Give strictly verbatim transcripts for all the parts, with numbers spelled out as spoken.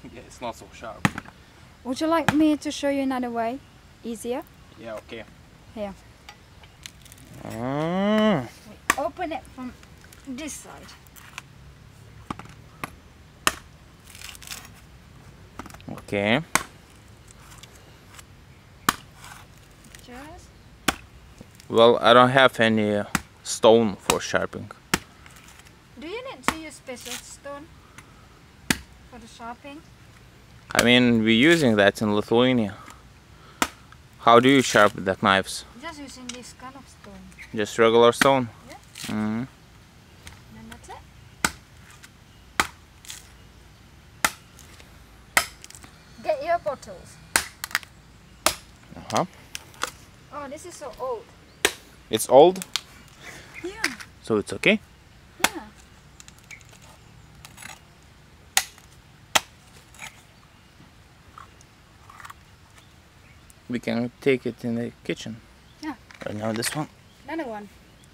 Yeah, it's not so sharp. Would you like me to show you another way? Easier? Yeah, okay. Here. Mm. We open it from this side. Okay. Just. Well, I don't have any uh, stone for sharpening. Do you need to use special stone for the sharpening? I mean, we're using that in Lithuania. How do you sharpen that knives? Just using this kind of stone. Just regular stone? Yeah. Mm-hmm. And that's it. Get your bottles. Uh-huh. Oh, this is so old. It's old, Yeah. so it's okay? Yeah. We can take it in the kitchen. Yeah. Right now, this one. Another one.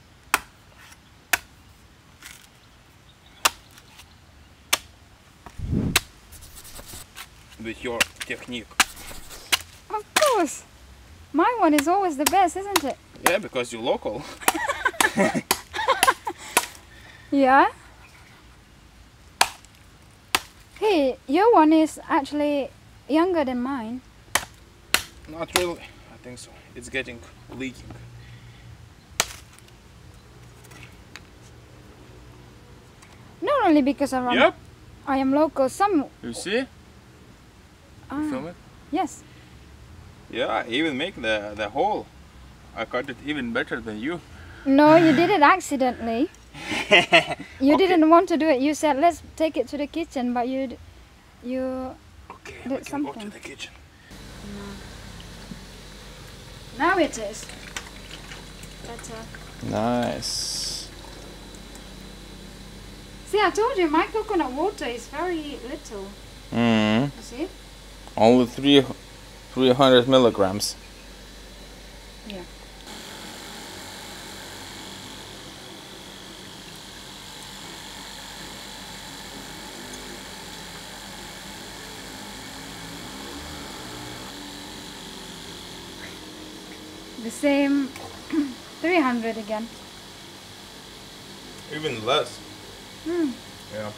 With your technique. Of course. My one is always the best, isn't it? Yeah, because you're local. Yeah. Hey, your one is actually younger than mine. Not really. I think so. It's getting leaking. Not only because I'm, Yep. I am local, some... You see? Ah, Film it? yes. Yeah, I even make the, the hole. I cut it even better than you. No, you did it accidentally. You Okay. didn't want to do it. You said, let's take it to the kitchen, but you... d- you Okay, Did we can go to something. the kitchen. Now it is. Better. Nice. See, I told you, my coconut water is very little. Mm. You see? Only three, three hundred milligrams. Yeah. The same three hundred again. Even less. Hmm. Yeah.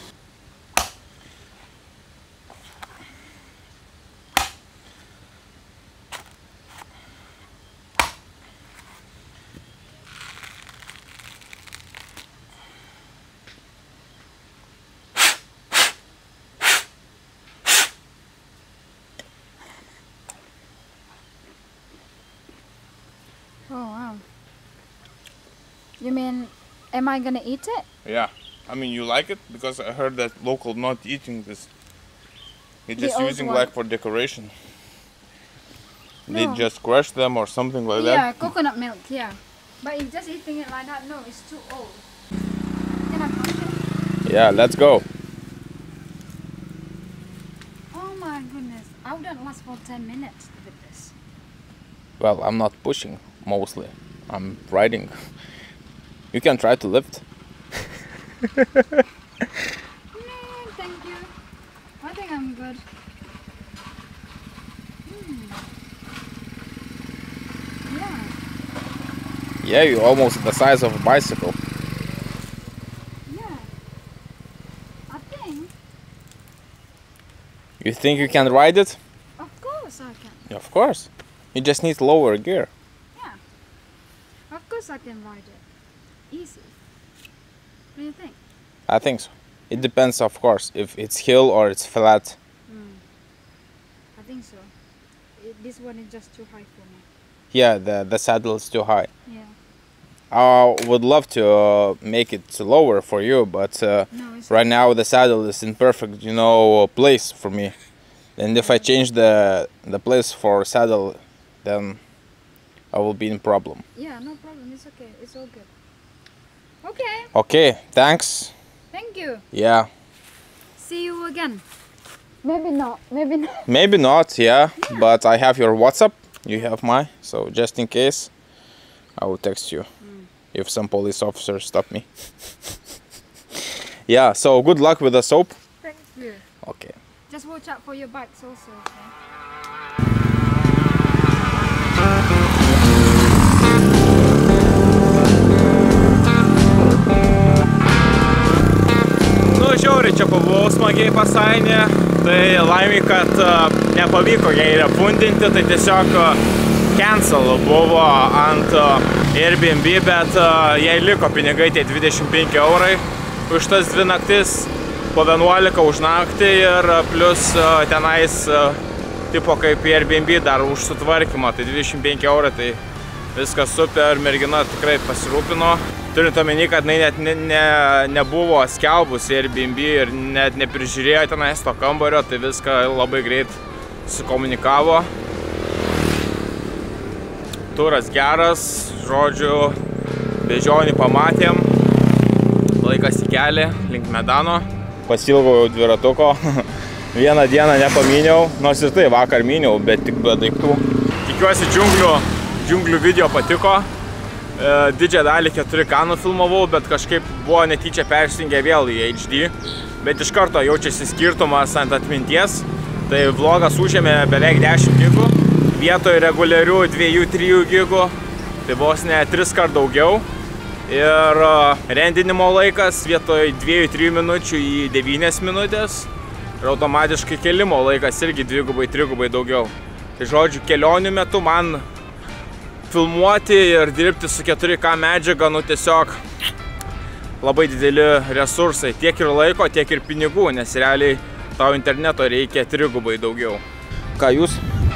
Oh wow. You mean, am I gonna eat it? Yeah. I mean, you like it? Because I heard that local not eating this. They're The just old using one. like for decoration. They No. just crush them or something like Yeah, that. coconut milk, yeah. But if just eating it like that, no, it's too old. Can I punch it? Yeah, let's go. Oh my goodness, I wouldn't last for ten minutes with this. Well, I'm not pushing mostly. I'm riding. You can try to lift. No, thank you. I think I'm good. Hmm. Yeah, Yeah, you're almost the size of a bicycle. yeah. I think, You think you can ride it? of course I can. Yeah, of course. You just need lower gear. Yeah. Of course I can ride it. Easy. What do you think? I think so. It depends, of course, if it's hill or it's flat. Hmm. I think so. It, this one is just too high for me. Yeah, the, the saddle is too high. Yeah. I would love to uh, make it lower for you, but uh, No, it's right now the saddle is in perfect, you know, place for me. And if I change the the place for saddle, then I will be in problem. Yeah, no problem. It's okay. It's all good. Okay. Okay, thanks. Thank you. Yeah, See you again. Maybe not. Maybe not. maybe not, yeah, but I have your WhatsApp, you have mine, so just in case, I will text you if some police officers stop me. Yeah, so good luck with the soap. Thank you. Okay. Just watch out for your bikes also. Okay? Nu, žiauriai čia pabuvau smagiai Pasainė, tai laimė, kad uh, nepavyko jai refundinti, tai tiesiog uh, cancel buvo ant uh, Airbnb, bet uh, jai liko pinigai tie dvidešimt penki eurai už tas dvi naktis, po vienuolika už naktį ir plus uh, tenais uh, tipo kaip Airbnb dar už sutvarkymą, tai dvidešimt penki eurai, tai viskas super, mergina tikrai pasirūpino. Turint omeny, kad jinai net ne, ne, nebuvo skelbusi Airbnb ir net neprižiūrėjo tenais to kambario, tai viską labai greit sukomunikavo. Turas geras, žodžiu, bežionį pamatėm, laikas į kelią link Medano. Pasilgau jau dviratuko, vieną dieną nepamyniau, nors ir tai vakar myniau, bet tik be daiktų. Tikiuosi džiunglių, džiunglių video patiko. Didžiąją dalį keturi K nufilmavau, bet kažkaip buvo netyčia persijungę vėl į H D. Bet iš karto jaučiasi skirtumas ant atminties. Tai vlogas užėmė beveik dešimt gigų, vietoj reguliarių dviejų trijų gigų, tai vos ne tris kart daugiau. Ir rendinimo laikas vietoj dviejų trijų minučių į devynias minutės. Ir automatiškai kelimo laikas irgi dvigubai, trigubai daugiau. Tai žodžiu, kelionių metu man filmuoti ir dirbti su keturi K medžiaga, nu tiesiog labai dideli resursai, tiek ir laiko, tiek ir pinigų, nes realiai tau interneto reikia trigubai daugiau. Ką jūs?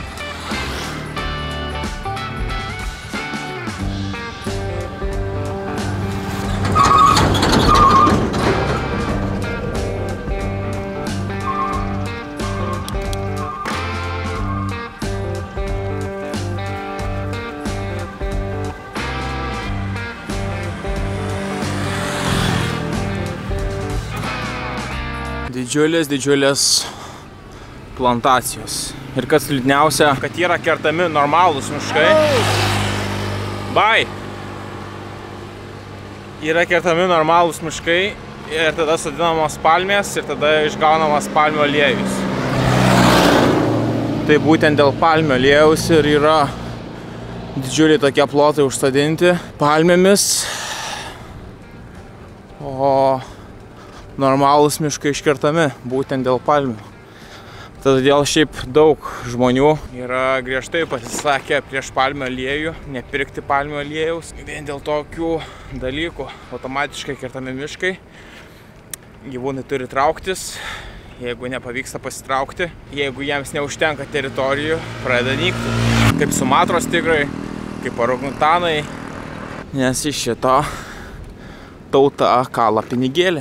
Didžiulės, didžiulės plantacijos. Ir kas liūdniausia, kad yra kertami normalūs miškai. Bye! Yra kertami normalūs miškai ir tada sodinamos palmės ir tada išgaunamas palmių aliejus. Tai būtent dėl palmių aliejaus ir yra didžiuliai tokie plotai užsodinti palmėmis. O normalūs miškai iškertami būtent dėl palmių. Todėl šiaip daug žmonių yra griežtai pasisakę prieš palmių aliejų, nepirkti palmių aliejaus. Vien dėl tokių dalykų automatiškai kertami miškai. Gyvūnai turi trauktis, jeigu nepavyksta pasitraukti. Jeigu jiems neužtenka teritorijų, pradeda nykti. Kaip Sumatros tigrai, kaip orangutanai. Nes iš šito tauta kala pinigėlį.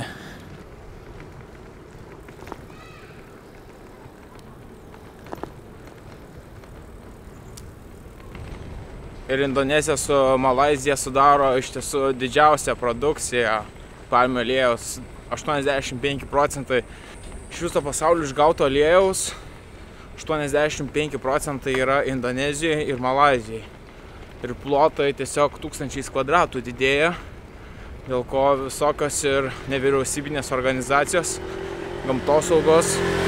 Ir Indonezija su Malaizija sudaro iš tiesų didžiausią produkciją palmių aliejaus, aštuoniasdešimt penki procentai. Iš viso pasaulio išgauto aliejaus aštuoniasdešimt penki procentai yra Indonezijoje ir Malaizijai. Ir plotai tiesiog tūkstančiais kvadratų didėja, dėl ko visokios ir nevyriausybinės organizacijos, gamtosaugos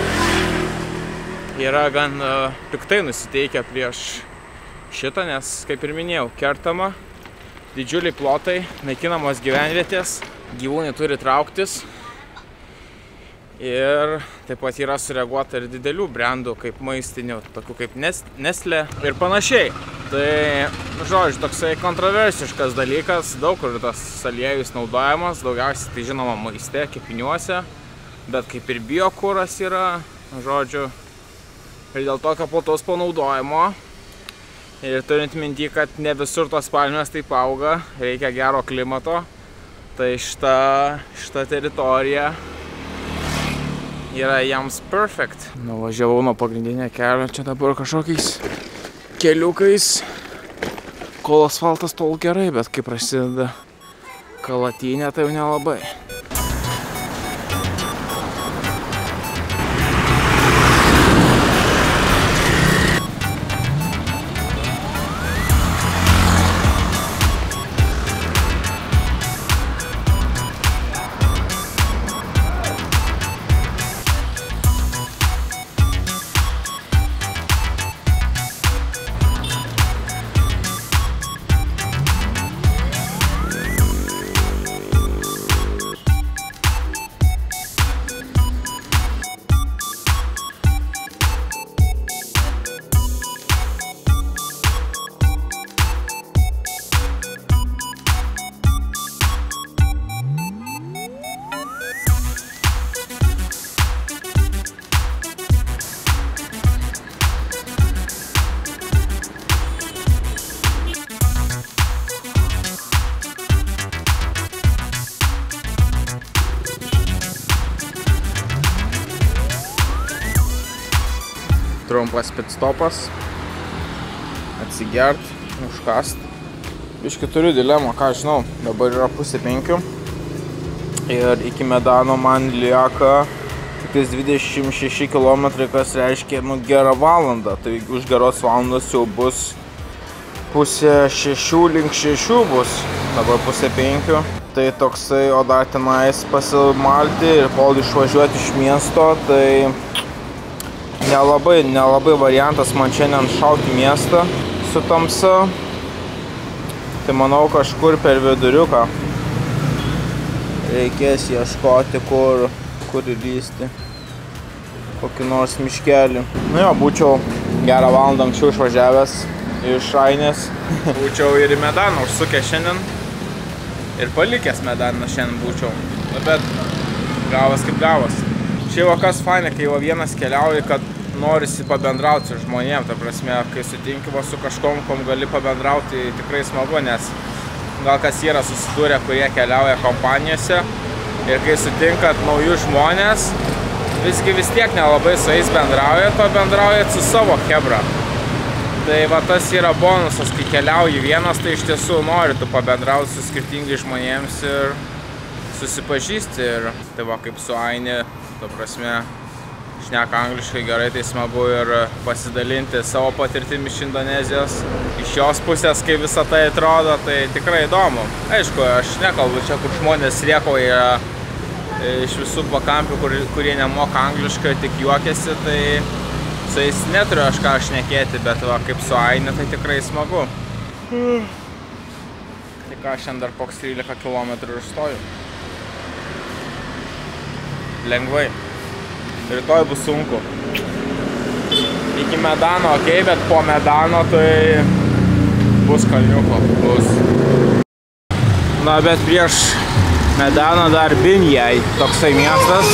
yra gan uh, piktai nusiteikę prieš šitą, nes, kaip ir minėjau, kertama didžiuliai plotai, naikinamos gyvenvietės, gyvūnai turi trauktis ir taip pat yra sureaguota ir didelių brandų, kaip maistinių, tokių kaip Nestle ir panašiai. Tai, žodžiu, toksai kontroversiškas dalykas, daug kur tas aliejus naudojamas, daugiausiai tai žinoma maiste, kepiniuose, bet kaip ir biokuras yra, žodžiu, ir dėl tokio plataus panaudojimo. Ir turint minty, kad ne visur tos palmės taip auga, reikia gero klimato, tai šita, šita teritorija yra jiems perfect. Nuvažiavau nuo pagrindinio kelio, čia dabar kažkokiais keliukais, kol asfaltas tol gerai, bet kai prasideda kalatynė, tai jau nelabai. trumpas pitstopas, atsigert, užkast. Biški turiu dilemą, ką žinau, dabar yra pusė penkių ir iki Medano man lieka tiktais dvidešimt šeši kilometrai, kas reiškia nu, gerą valandą. Tai už geros valandos jau bus pusė šešių link šešių bus, dabar pusė penkių. Tai toksai, o dar tenais pasimalti ir kol išvažiuoti iš miesto, tai nelabai, nelabai variantas man šiandien šauti miestą su tamsa. Tai manau kažkur per viduriuką reikės ieškoti, kur, kur įlysti kokį nors miškelį. Nu jo, būčiau gerą valandą anksčiau išvažiavęs iš Ainės. Būčiau ir į Medaną užsukęs šiandien ir palikęs Medaną šiandien būčiau. Bet gavas kaip gavas. Čia jau kas fainai, kai jau vienas keliauji, kad norisi pabendrauti su žmonėm, ta prasme, kai sutinki va su kažkom, kom gali pabendrauti, tikrai smagu, nes gal kas yra susidūrę, kurie keliauja kompanijose ir kai sutinkat naujus žmonės, visgi vis tiek nelabai su jais bendraujat, o bendraujat su savo chebra. Tai va tas yra bonusas, kai keliauji vienas, tai iš tiesų nori tu pabendrauti su skirtingai žmonėms ir susipažįsti. Ir tai va kaip su Ainė, ta prasme, šneka angliškai gerai, tai smagu ir pasidalinti savo patirtimi iš Indonezijos. Iš jos pusės, kai visą tai atrodo, tai tikrai įdomu. Aišku, aš nekalbu čia, kur žmonės rėkauja iš visų pakampių, kur, kurie nemoka angliškai, tik juokiasi, tai su jais neturiu aš ką šnekėti, bet va, kaip su Ainė, tai tikrai smagu. Tai ką, šiandien dar koks trylika kilometrų ir stoju. Lengvai. Rytoj bus sunku. Iki Medano okei, bet po Medano tai bus kalniuko. Bus. Na, bet prieš Medano dar Binjai, toksai miestas.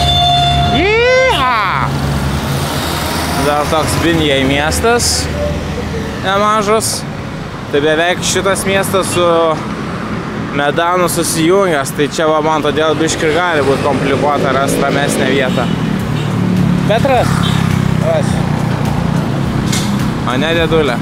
Jiha! Dar toks Binjai miestas, nemažas. Tai beveik šitas miestas su Medanu susijungęs, tai čia va man todėl biškį gali būti komplikuota rasti ramesnę vietą. Petras? Ras. A ne, dėdulė.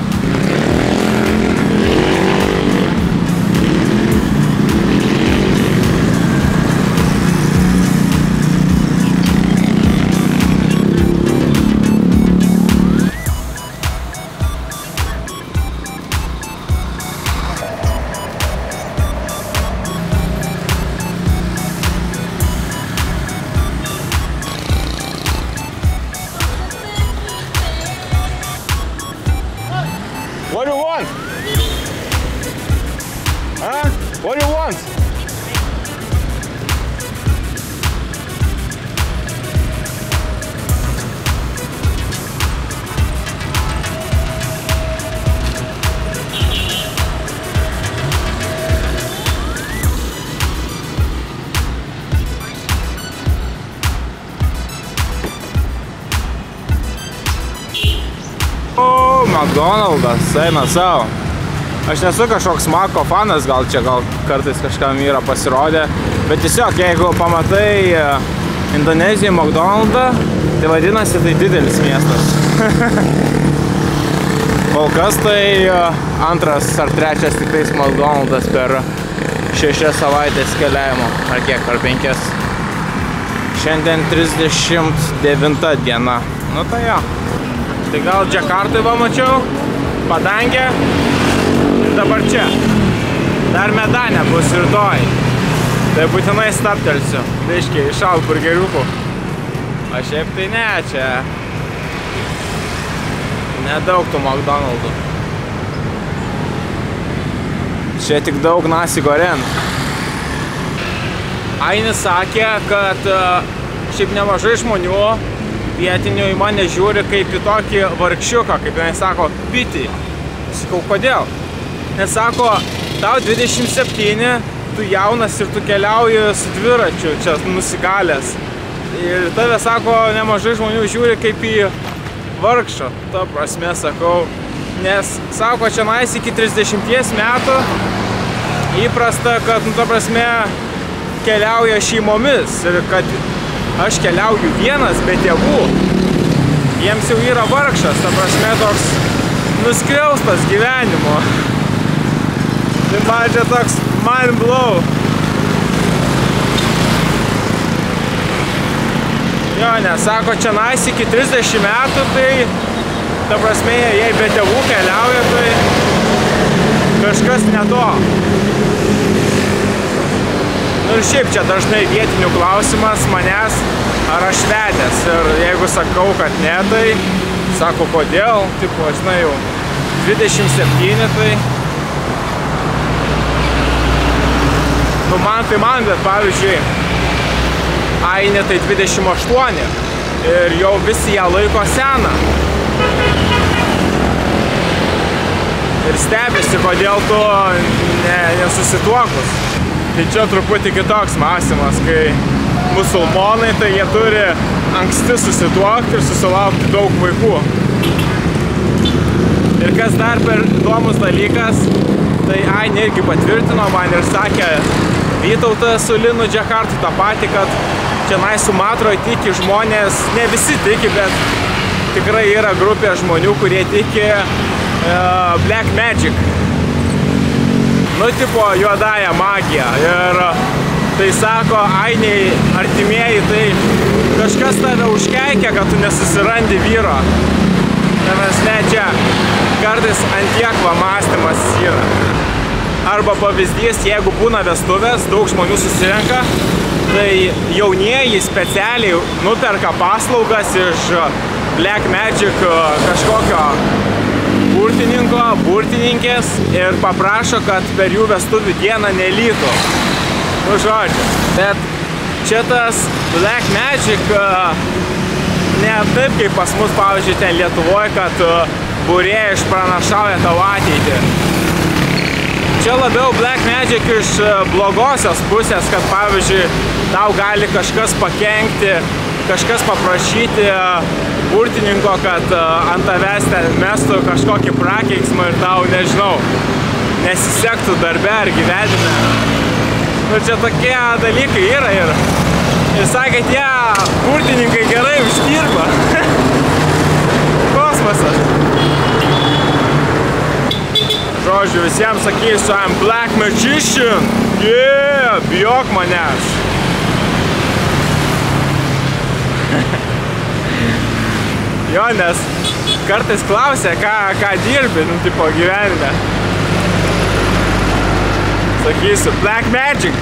What do you want? Huh? What do you want? O, McDonald's eina savo. Aš nesu kažkoks Mako fanas, gal čia gal kartais kažkam yra pasirodę, bet tiesiog jeigu pamatai Indonezijoje McDonald'ą, tai vadinasi tai didelis miestas. Kol kas tai antras ar trečias tiktais McDonald's per šešias savaitės keliavimo, ar kiek, ar penkias. Šiandien trisdešimt devinta diena. Nu tai jo. Tai gal Džakartoj va mačiau, padangę ir dabar čia. Dar Medane bus rytoj. Tai būtinai stabtelsiu. Biškiai, išauk burgeriukų. O šiaip tai ne, čia nedaug tų McDonald'ų. Čia tik daug nasi goren. Ainis sakė, kad šiaip nemažai žmonių vietinių į mane žiūri kaip į tokį vargšiuką, kaip jinai sako, bitį. Sakau, kodėl? Nes sako, tau dvidešimt septyni, tu jaunas ir tu keliauji su dviračiu, čia nusigalęs. Ir tave, sako, nemažai žmonių žiūri kaip į vargšą. Ta prasme, sakau, nes, sako, čia nais iki trisdešimties metų įprasta, kad, nu, ta prasme, keliauja šeimomis ir kad aš keliauju vienas be tėvų. jiems jau yra vargšas, ta prasme toks nuskriaustas gyvenimo. Tai man čia toks mind blow. Jo, nes sako, čia nais iki trisdešimt metų, tai ta prasme, jei be tėvų keliauja, tai kažkas ne to. Nu ir šiaip čia dažnai vietinių klausimas manęs, ar aš vedęs. Ir jeigu sakau, kad ne, tai sako, kodėl, tipo, žinai, jau dvidešimt septyni, tai nu man tai man, bet pavyzdžiui, Ainė tai dvidešimt aštuoni ir jau visi ją laiko seną. Ir stebėsi, kodėl tu ne, nesusituokus. Tai čia truputį kitoks mąstymas, kai musulmonai, tai jie turi anksti susituokti ir susilaukti daug vaikų. Ir kas dar per įdomus dalykas, tai Ainė irgi patvirtino man ir sakė Vytautas su Linu Džekartu tą patį, kad čia Sumatroje tiki žmonės, ne visi tiki, bet tikrai yra grupė žmonių, kurie tiki uh, Black Magic. Nu, tipo, juodąją magiją. Ir tai sako, Ainiai artimieji, tai kažkas tave užkeikia, kad tu nesusirandi vyro. Nes ne čia, kartais antiek va mąstymas yra. Arba pavyzdys, jeigu būna vestuvės, daug žmonių susirenka, tai jaunieji specialiai nuperka paslaugas iš Black Magic kažkokio burtininko, burtininkės ir paprašo, kad per jų vestuvių dieną nelytų. Nu, žodžiu. Bet čia tas Black Magic ne taip, kaip pas mus, pavyzdžiui, ten Lietuvoje, kad būrėjai išpranašauja tavo ateitį. Čia labiau Black Magic iš blogosios pusės, kad pavyzdžiui, tau gali kažkas pakenkti, kažkas paprašyti burtininko, kad ant tavęs mestų kažkokį prakeiksmą ir tau, nežinau, nesisektų darbe ar gyvenime. Nu, čia tokie dalykai yra ir, ir sakė, tie burtininkai gerai uždirba. Kosmosas. Žodžiu, visiems sakysiu, I'm Black Magician. Yeah, bijok manęs. Jo, nes kartais klausia, ką, ką dirbi, nu, tipo, gyvenime. Sakysiu, Black Magic.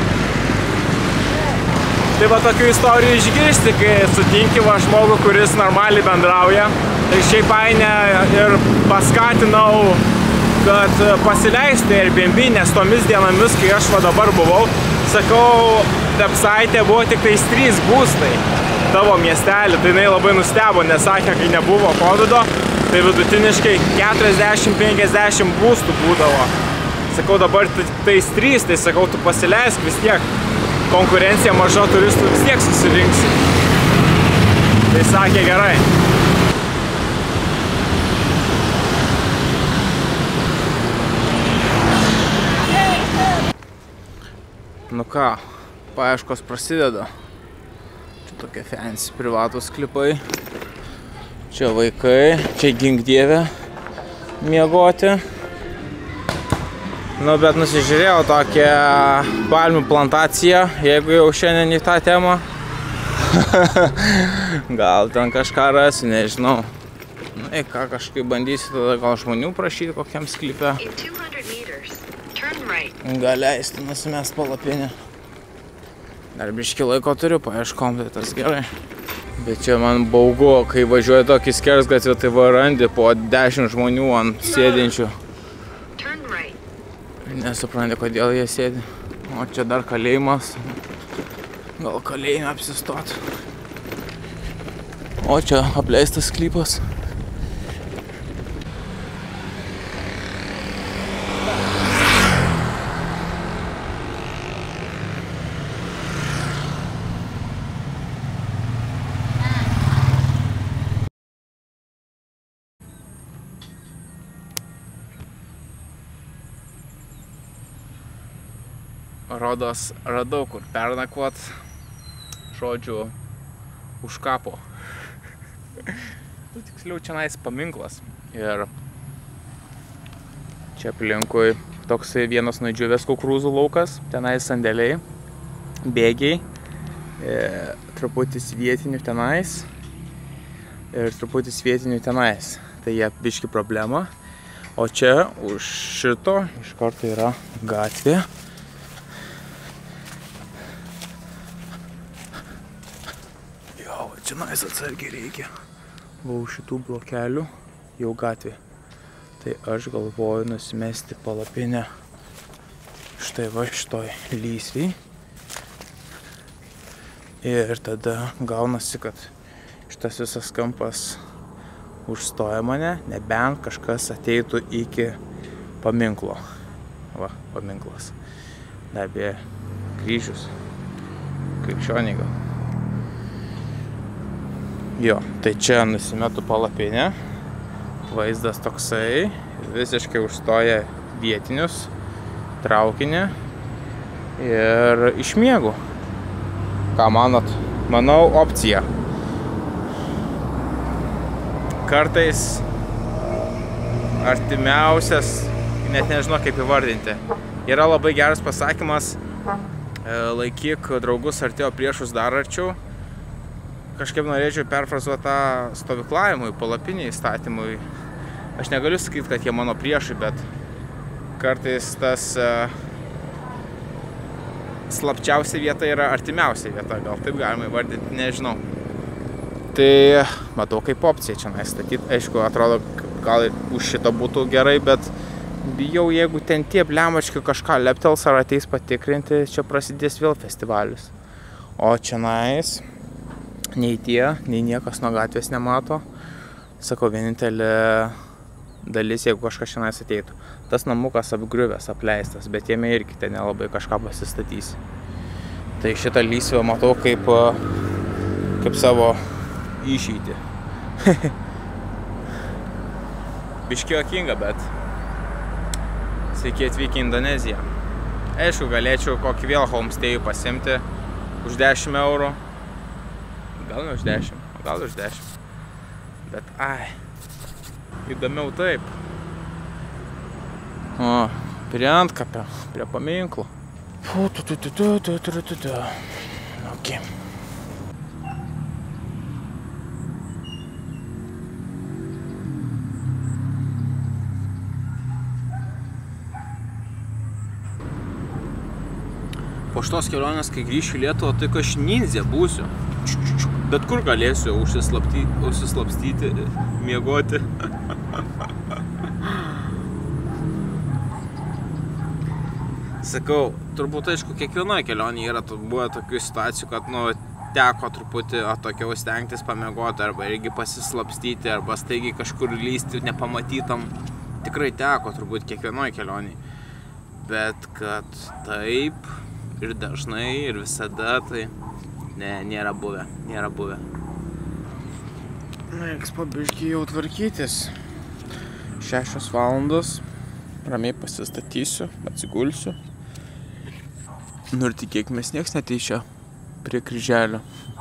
Tai va tokių istorijų išgirsti, kai sutinki va žmogų, kuris normaliai bendrauja. Tai šiaip Ainę ir paskatinau, kad pasileisti Airbnb, nes tomis dienomis, kai aš va dabar buvau, sakau, website buvo tik tais trys būstai tavo miestelį. Tai jinai labai nustebo, nes sakė, kai nebuvo kovido, tai vidutiniškai keturiasdešimt penkiasdešimt būstų būdavo. Sakau, dabar tais trys, tai sakau, tu pasileisk vis tiek. Konkurencija maža, turistų vis tiek susirinksi. Tai sakė, gerai. Nu ką, paieškos prasideda. Čia tokie fancy privatus klipai. Čia vaikai, čia gink dieve miegoti. Nu, bet nusižiūrėjau tokią palmių plantaciją, jeigu jau šiandien į tą temą. Gal ten kažką rasiu, nežinau. Na, į ką kažkaip bandysiu, tada gal žmonių prašyti kokiam sklype. Gal leisti nusimest palapinę. Dar biškį laiko turiu, paieškom, tai tas gerai. Bet čia man baugu, kai važiuoja tokį skersgatvį, tai va randi po dešimt žmonių ant sėdinčių. Nesupranti, kodėl jie sėdi. O čia dar kalėjimas. Gal kalėjime apsistot. O čia apleistas sklypas. Rodos, radau kur pernakvot, žodžiu, už kapo. tiksliau čionais paminklas. Ir čia aplinkui toksai vienas nudžiūvęs kukurūzų laukas, tenais sandėliai, bėgiai, e, truputis vietinių tenais ir truputis vietinių tenais. Tai jie biški problema. O čia už šito iš karto yra gatvė. Jo, čia nais atsargiai reikia. Va už šitų blokelių jau gatvė. Tai aš galvoju nusimesti palapinę štai va šitoj lysvėj. Ir tada gaunasi, kad šitas visas kampas užstoja mane, nebent kažkas ateitų iki paminklo. Va, paminklas. Dar apie kryžius. Krikščioniai gal. Jo, tai čia nusimetu palapinę. Vaizdas toksai. Visiškai užstoja vietinius. Traukinį. Ir išmiegu. Ką manot? Manau, opcija. Kartais artimiausias, net nežinau kaip įvardinti. Yra labai geras pasakymas, laikyk draugus artėjo priešus dar arčiau. Kažkaip norėčiau perfrazuoti tą stovyklavimui, palapiniai įstatymui. Aš negaliu sakyti, kad jie mano priešai, bet kartais tas uh, slapčiausia vieta yra artimiausia vieta. Gal taip galima įvardinti, nežinau. Tai matau kaip opcija čia statyti. Aišku, atrodo, gal už šito būtų gerai, bet bijau, jeigu ten tie blemački kažką leptels ar ateis patikrinti, čia prasidės vėl festivalis. O čia nais, nei tie, nei niekas nuo gatvės nemato. Sakau, vienintelė dalis, jeigu kažkas čia nais ateitų. Tas namukas apgriuvęs, apleistas, bet jame irgi ten nelabai kažką pasistatys. Tai šitą lysvę matau kaip, kaip savo išeitį. Biški juokinga, bet sveiki atvykę į Indoneziją. Aišku, galėčiau kokį vėl homestayų pasimti už dešimt eurų. Gal ne už dešimt, gal už dešimt. Bet ai, įdomiau taip. O, prie antkapio, prie paminklo. Ok. Po šitos kelionės, kai grįšiu į Lietuvą, tai aš nindzė būsiu. Bet kur galėsiu užsislapstyti, užsislapstyti miegoti. Sakau, turbūt aišku, kiekvienoje kelionėje yra buvę tokių situacijų, kad nu, teko truputį atokiau stengtis pamiegoti, arba irgi pasislapstyti, arba staigiai kažkur lysti nepamatytam. Tikrai teko turbūt kiekvienoje kelionėje. Bet kad taip ir dažnai, ir visada, tai ne, nėra buvę, nėra buvę. Na, reiks pabiškiai jau tvarkytis. Šešios valandos, ramiai pasistatysiu, atsigulsiu. Nu ir tikėkimės, nieks neateis čia prie kryželio.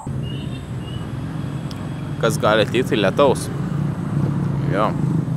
Kas gali ateiti, tai lietaus. Jo.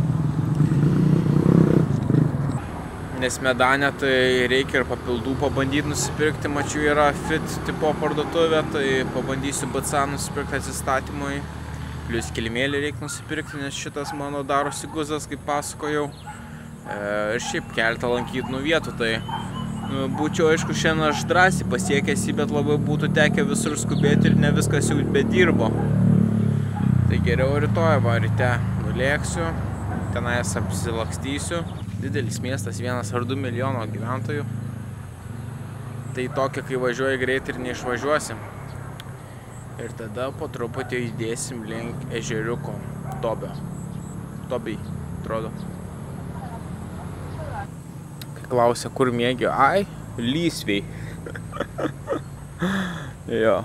Nes Medane tai reikia ir papildų pabandyti nusipirkti. Mačiau, yra fit tipo parduotuvė, tai pabandysiu B C A nusipirkti atsistatymui. Plius kilimėlį reikia nusipirkti, nes šitas mano darosi guzas, kaip pasakojau. Ir šiaip keletą lankytinų vietų, tai nu, būčiau, aišku, šiandien aš drąsiai pasiekęs jį, bet labai būtų tekę visur skubėti ir ne viskas jau bedirbo. Tai geriau rytoj, va, ryte nulėksiu, tenais apsilakstysiu. Didelis miestas, vienas ar du milijono gyventojų. Tai tokia, kai važiuoji greit ir neišvažiuosim. Ir tada po truputį judėsim link ežeriuko Tobio. Tobiai, atrodo. Kai klausia, kur mėgiu, ai, lysviai. Jo.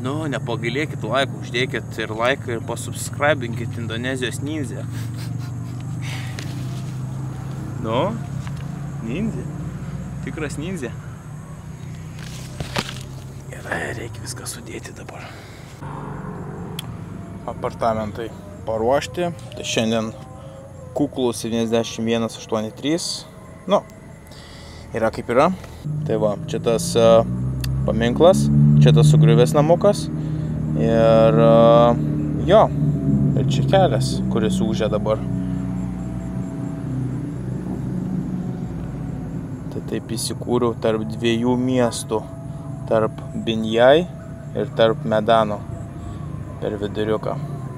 Nu, nepagailėkit laikų, uždėkit ir laiką ir pasubscribinkit Indonezijos ninja. Nu, ninja. Tikras ninja. Gerai, reikia viską sudėti dabar. Apartamentai paruošti. Tai šiandien kuklus septyniasdešimt vienas aštuoni trys. Nu, yra kaip yra. Tai va, čia tas uh, paminklas, čia tas sugriuvęs namukas. Ir uh, jo, ir čia kelias, kuris ūžia dabar. Tai taip įsikūriau tarp dviejų miestų. Tarp Binjai ir tarp Medano. Per viduriuką.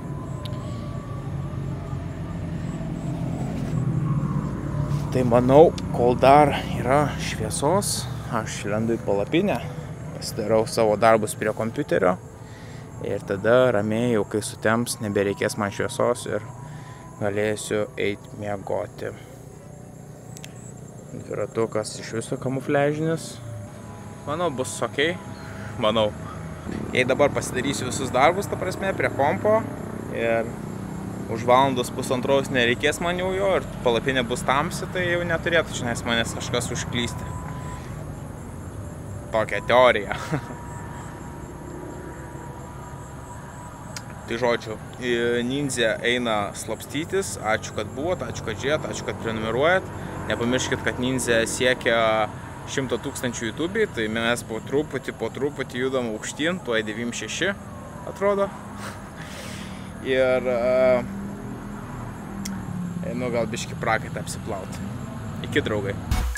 Tai manau, kol dar yra šviesos, aš lendu į palapinę, pasidarau savo darbus prie kompiuterio ir tada ramiai, jau kai sutems, nebereikės man šviesos ir galėsiu eiti miegoti. Dviratukas iš viso kamufliažinis. Manau, bus okei. Manau. Jei dabar pasidarysiu visus darbus, ta prasme, prie kompo ir už valandos pusantros nereikės man jau jo ir palapinė bus tamsi, tai jau neturėtų šiandien manęs kažkas užklysti. Tokia teorija. Tai žodžiu, ninja eina slapstytis, ačiū, kad buvot, ačiū, kad žiūrėt, ačiū, kad prenumeruojat. Nepamirškit, kad ninja siekia šimtą tūkstančių YouTube, tai mes po truputį, po truputį judam aukštyn, tuoj devyniasdešimt šeši atrodo. Ir, nu, gal biškį prakaitą apsiplauti. Iki, draugai.